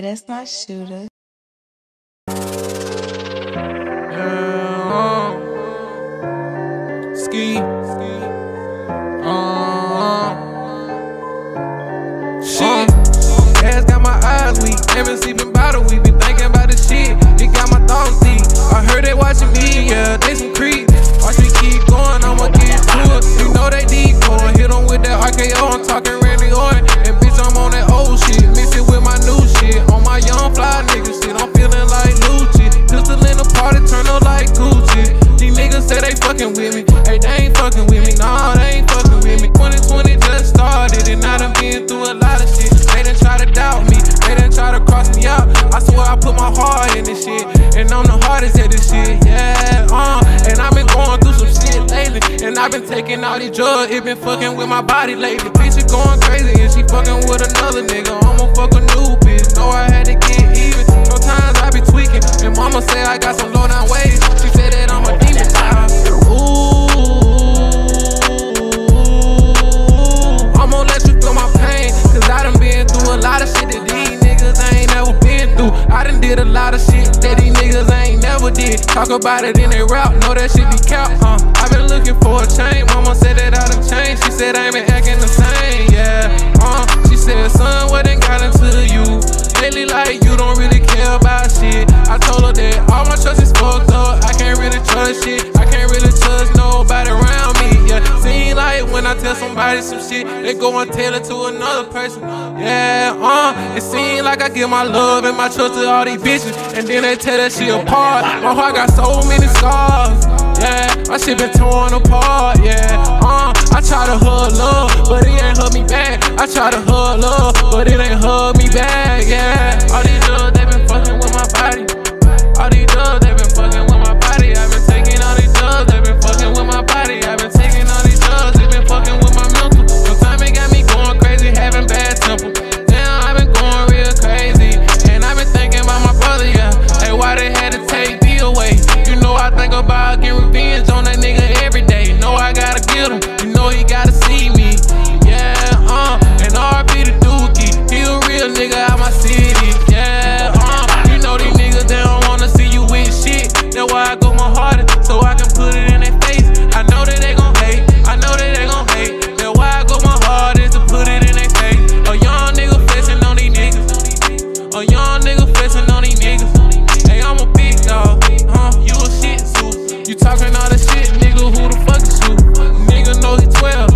Yeah, that's my shooter. Skii. Shit. Ass got my eyes weak. Never sleeping by the week. Been thinking about the shit. It got my thoughts deep. I heard they watching me, yeah, they some creep. Watch me keep going, I'ma get to it. You know they deep going. Hit them with that RKO, I'm talking Randy Orton. And bitch, I'm on that old shit. Mix it with my new shit. On my young fly nigga shit, I'm feeling like Lucci. Pistol in the party, turn up like Gucci. These niggas say they fucking with me. Hey, they ain't fucking with me. Nah, they ain't fucking with me. 2020 just started, and I done been through a lot of shit. They done try to doubt me. They done try to cross me out. I swear I put my heart in this shit. And I'm the hardest at this shit, yeah, and I've been going through some shit lately. And I've been taking all these drugs, it been fucking with my body lately. Bitch, she going crazy and she fucking with another nigga. I'ma fuck a new bitch, know I had to get even. Sometimes I be tweaking, and mama say I got some low down ways. She said that I'm a demon. Ooh, I'ma let you feel my pain, cause I done been through a lot of shit that these niggas ain't never been through. I done did a lot of shit that these niggas ain't never did. Talk about it in they rap, know that shit be cap, I been looking for a change, mama said that I done changed. She said I ain't been acting the same, yeah, she said, son, what done got into you? Lately like you don't really care about shit. I told her that all my trust is fucked up. I can't really trust shit, I can't really trust nobody around me, yeah. Seem like when I tell somebody some shit, they go and tell it to another person, yeah, it seems like I give my love and my trust to all these bitches, and then they tear that shit apart. My heart got so many scars, yeah, my shit been torn apart, yeah, I try to hug love, but it ain't hug me back. I try to hug love, but it ain't hug me back, yeah. All these drugs, they been fucking with my body. All these drugs, they been fucking with my body. I've been taking all these drugs, they been fucking with my body. I've been taking all these drugs, they been fucking with my mental. Sometimes it got me going crazy, having bad temper. Damn, I've been going real crazy, and I've been thinking about my brother, yeah. Hey, why they had to take me away? You know I think about getting revenge on that nigga every day. Know I gotta get him, you know he gotta see me, yeah, and RP the Dookie, he a real nigga out my city, yeah, you know these niggas, they don't wanna see you with shit. That's why I go my hardest, so I can put it in their face. I know that they gon' hate, I know that they gon' hate. That's why I go my hardest to put it in their face. A young nigga flexing on these niggas, a young nigga flexing on these niggas. Hey, I'm a big dog, you a shit suit. You talking all the shit, nigga, who the fuck is you? Nigga know he 12.